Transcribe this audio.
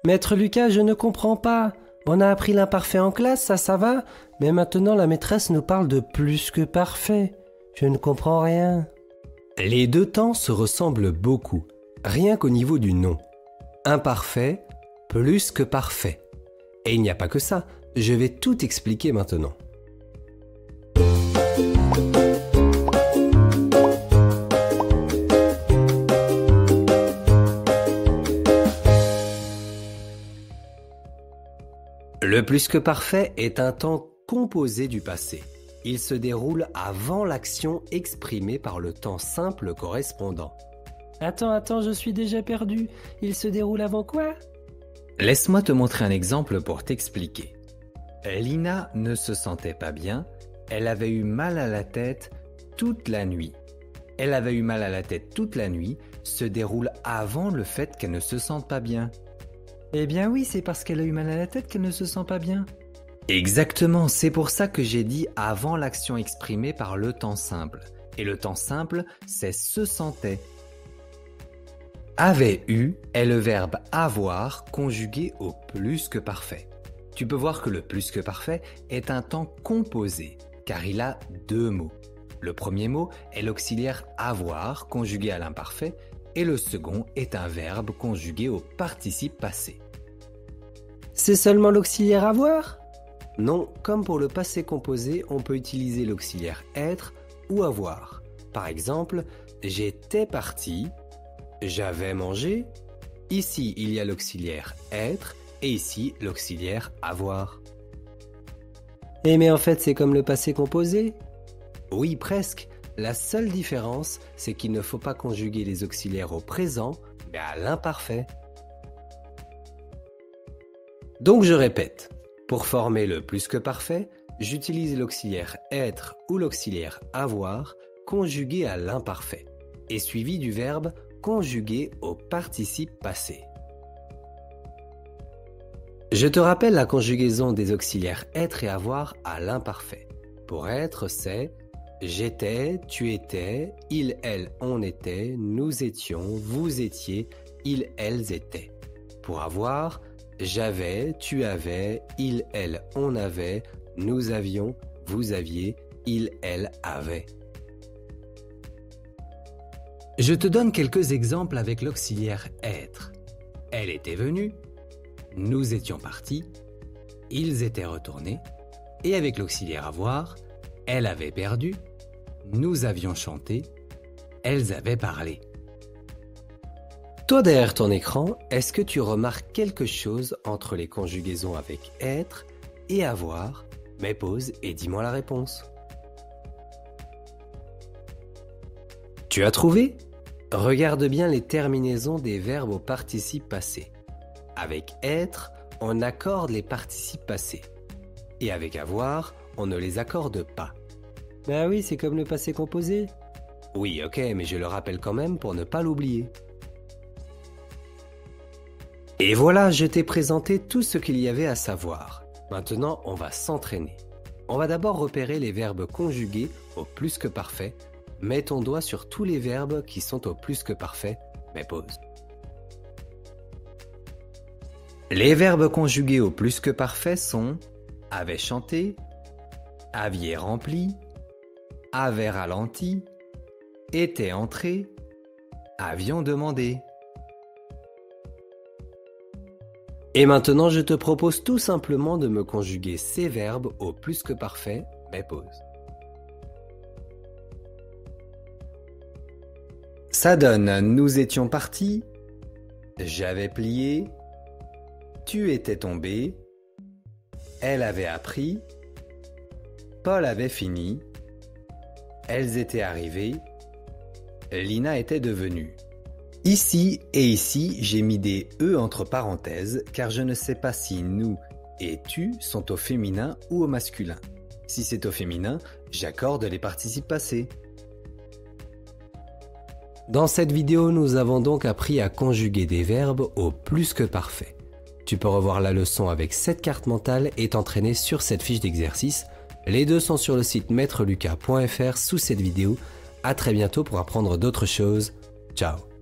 Maître Lucas, je ne comprends pas. On a appris l'imparfait en classe, ça va, mais maintenant la maîtresse nous parle de plus que parfait. Je ne comprends rien. Les deux temps se ressemblent beaucoup, rien qu'au niveau du nom. Imparfait, plus que parfait. Et il n'y a pas que ça, je vais tout expliquer maintenant. Le plus que parfait est un temps composé du passé. Il se déroule avant l'action exprimée par le temps simple correspondant. Attends, je suis déjà perdu. Il se déroule avant quoi? Laisse-moi te montrer un exemple pour t'expliquer. Lina ne se sentait pas bien, elle avait eu mal à la tête toute la nuit. Elle avait eu mal à la tête toute la nuit se déroule avant le fait qu'elle ne se sente pas bien. Eh bien oui, c'est parce qu'elle a eu mal à la tête qu'elle ne se sent pas bien. Exactement, c'est pour ça que j'ai dit avant l'action exprimée par le temps simple. Et le temps simple, c'est se sentait. Avait eu est le verbe avoir conjugué au plus que parfait. Tu peux voir que le plus que parfait est un temps composé, car il a deux mots. Le premier mot est l'auxiliaire avoir conjugué à l'imparfait, et le second est un verbe conjugué au participe passé. C'est seulement l'auxiliaire avoir? Non, comme pour le passé composé, on peut utiliser l'auxiliaire être ou avoir. Par exemple, j'étais parti, j'avais mangé. Ici, il y a l'auxiliaire être et ici, l'auxiliaire avoir. Eh mais en fait, c'est comme le passé composé? Oui, presque. La seule différence, c'est qu'il ne faut pas conjuguer les auxiliaires au présent, mais à l'imparfait. Donc je répète, pour former le plus que parfait, j'utilise l'auxiliaire être ou l'auxiliaire avoir conjugué à l'imparfait et suivi du verbe conjugué au participe passé. Je te rappelle la conjugaison des auxiliaires être et avoir à l'imparfait. Pour être, c'est j'étais, tu étais, il, elle, on était, nous étions, vous étiez, ils, elles étaient. Pour avoir, j'avais, tu avais, il, elle, on avait, nous avions, vous aviez, il, elle avait. Je te donne quelques exemples avec l'auxiliaire être. Elle était venue, nous étions partis, ils étaient retournés, et avec l'auxiliaire avoir, elle avait perdu, nous avions chanté, elles avaient parlé. Toi derrière ton écran, est-ce que tu remarques quelque chose entre les conjugaisons avec être et avoir? Mais pose et dis-moi la réponse. Tu as trouvé? Regarde bien les terminaisons des verbes au participe passé. Avec être, on accorde les participes passés. Et avec avoir, on ne les accorde pas. Ben oui, c'est comme le passé composé. Oui, ok, mais je le rappelle quand même pour ne pas l'oublier. Et voilà, je t'ai présenté tout ce qu'il y avait à savoir. Maintenant, on va s'entraîner. On va d'abord repérer les verbes conjugués au plus que parfait. Mets ton doigt sur tous les verbes qui sont au plus que parfait, mais pause. Les verbes conjugués au plus que parfait sont avait chanté, aviez rempli, avait ralenti, était entré, avions demandé. Et maintenant, je te propose tout simplement de me conjuguer ces verbes au plus que parfait, mais pause. Ça donne nous étions partis, j'avais plié, tu étais tombé, elle avait appris, Paul avait fini, elles étaient arrivées, Lina était devenue. Ici et ici, j'ai mis des « e » entre parenthèses car je ne sais pas si « nous » et « tu » sont au féminin ou au masculin. Si c'est au féminin, j'accorde les participes passés. Dans cette vidéo, nous avons donc appris à conjuguer des verbes au plus que parfait. Tu peux revoir la leçon avec cette carte mentale et t'entraîner sur cette fiche d'exercice. Les deux sont sur le site maîtrelucas.fr sous cette vidéo. À très bientôt pour apprendre d'autres choses. Ciao.